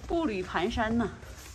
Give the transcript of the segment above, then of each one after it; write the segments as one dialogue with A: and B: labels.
A: 步履蹒跚呢。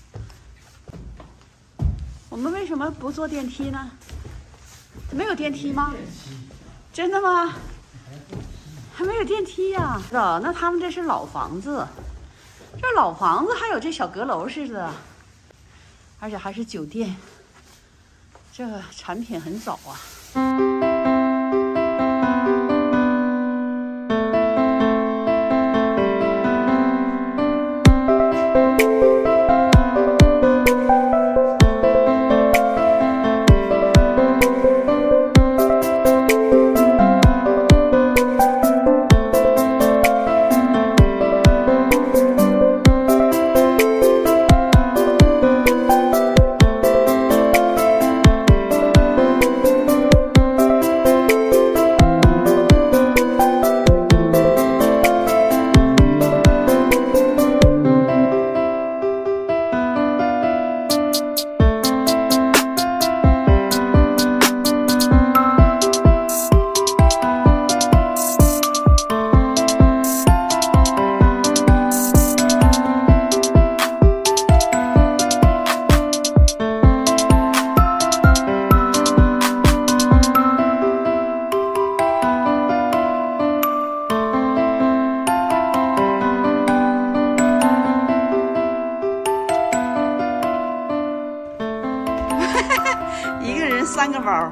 A: 我们为什么不坐电梯呢？没有电梯吗？真的吗？还没有电梯呀、啊？那他们这是老房子，这老房子还有这小阁楼似的，而且还是酒店。这个产品很早啊。3个包。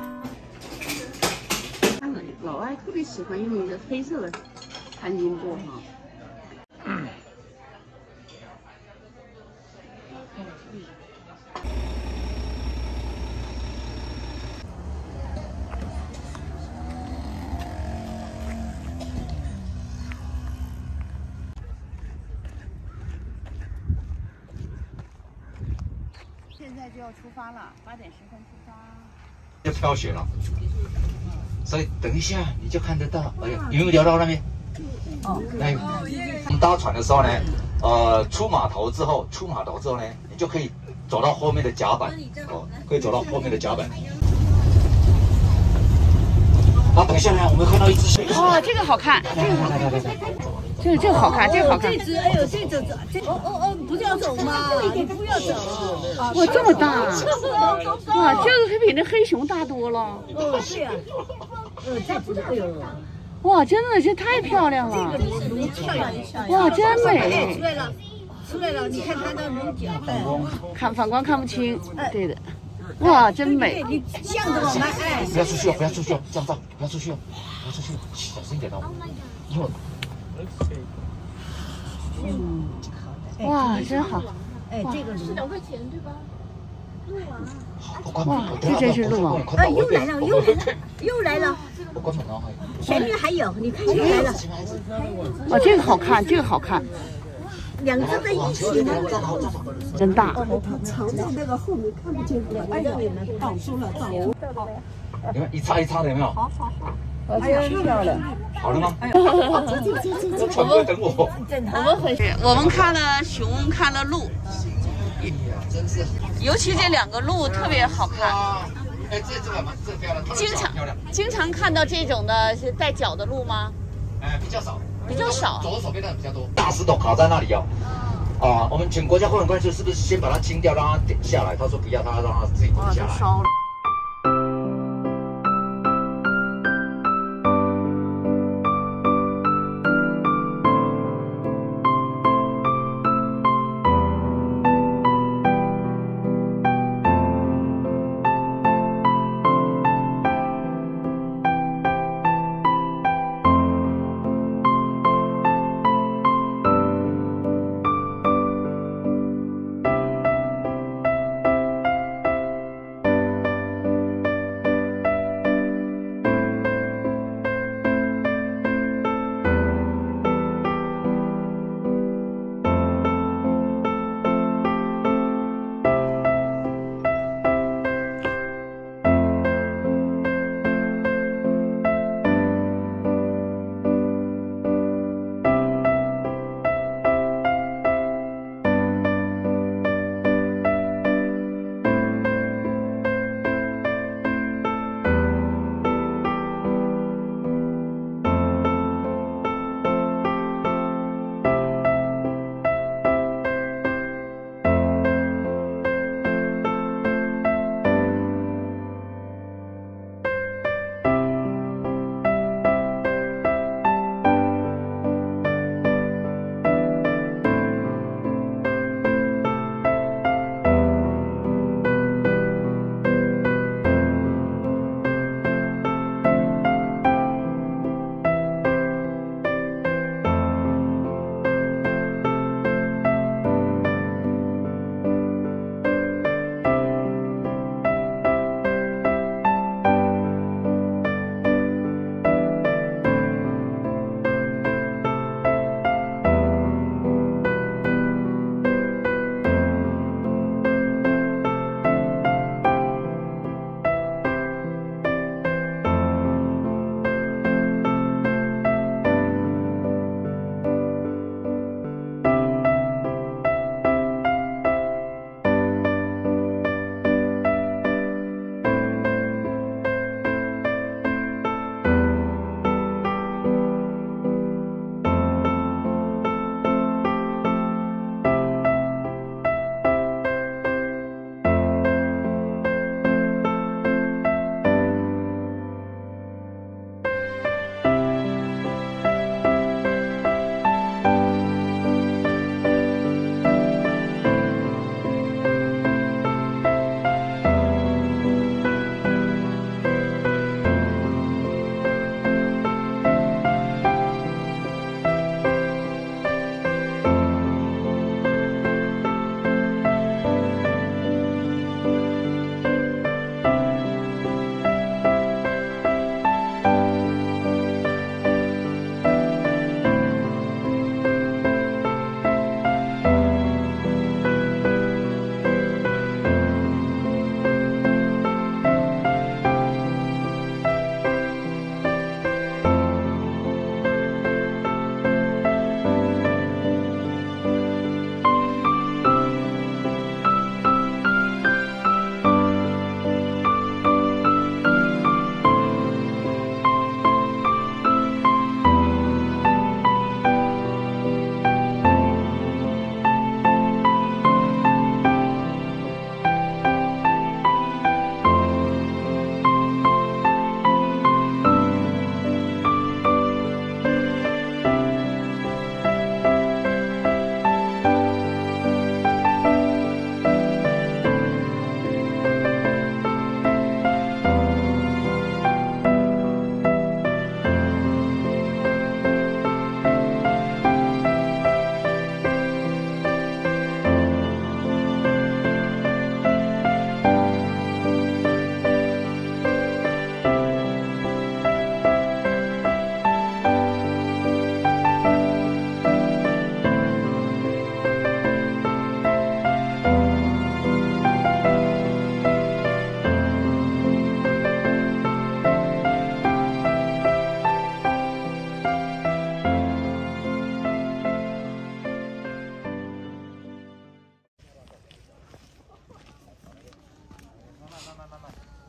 A: 老外特别喜欢用一个黑色的餐巾布哈。现在就要出发了，8点10分出发。
B: 要飘雪了，所以等一下你就看得到。哎呀，有没有聊到那边？哦，那我们搭船的时候呢，出码头之后呢，你就可以走到后面的甲板，哦，可以走到后面的甲板。啊，等一下呢，我们看到一只水。
A: 哦，这个好看，这个好看，这个好看。
C: 这只，哎呦，这不要走嘛，不要走。
A: 哇，这么大！哇，这个还比那黑熊大多了。
C: 哦，对呀。这不是，哎呦。
A: 哇，真的，这太漂亮了。
C: 这个龙漂亮，
A: 哇，真美。
C: 出来了，你看它的龙角。
A: 看反光看不清。对的。哇，真美！
C: 你向着我们，哎。
B: 不要出去哦，不要出去哦，这样照，不要出去哦，不要出去，小心一点哦。因为。
A: 哇，真好！
C: 哎，这个
D: 是2块钱对吧？鹿啊！
A: 哇，这真是鹿王！
C: 哎，又来了，又来了！
B: 我关门了，
C: 前面还有，你看又来了。
A: 哇，这个好看，这个好看。
C: 两只在一起吗？
A: 真大。
E: 它藏在那个后面看不见。哎呀，挡住了，挡住了。
B: 你看一叉一叉的有没有？
E: 好。哎呀，漂亮。
B: 好了吗？
A: 我
B: 们等我。
A: 我们看了熊，看了鹿，尤其这2个鹿特别好看。
B: 哎，这漂亮。
A: 经常看到这种的是带角的鹿吗？
B: 哎，比较少。左手边的比较多。大石头卡在那里哦。啊，我们请国家公园关系是不是先把它清掉，让它点下来？他说不要，他让它自己点下来。
A: 烧了。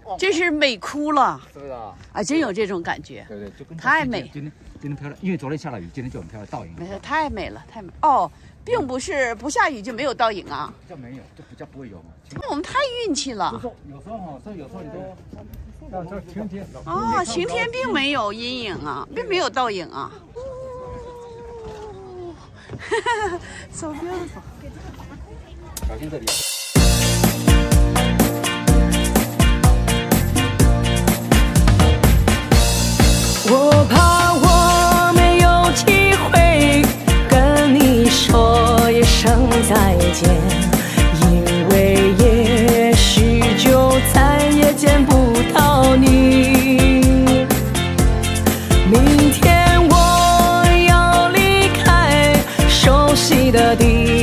A: 真是美哭了，
B: 是不是啊？
A: 啊，真有这种感觉。
B: 对对，就跟
A: 太美。
B: 今天漂亮，因为昨天下了雨，今天就很漂亮，倒影。
A: 没事，太美了，太美哦，并不是不下雨就没有倒影啊。
B: 比较没有，就比较不会有嘛。
A: 那我们太运气了。
B: 有时候哈，所以有时候你都这晴天
A: 哦，晴天并没有阴影啊，并没有倒影啊。So beautiful。
B: 小心这里。
F: 我怕我没有机会跟你说一声再见，因为也许就再也见不到你。明天我要离开熟悉的地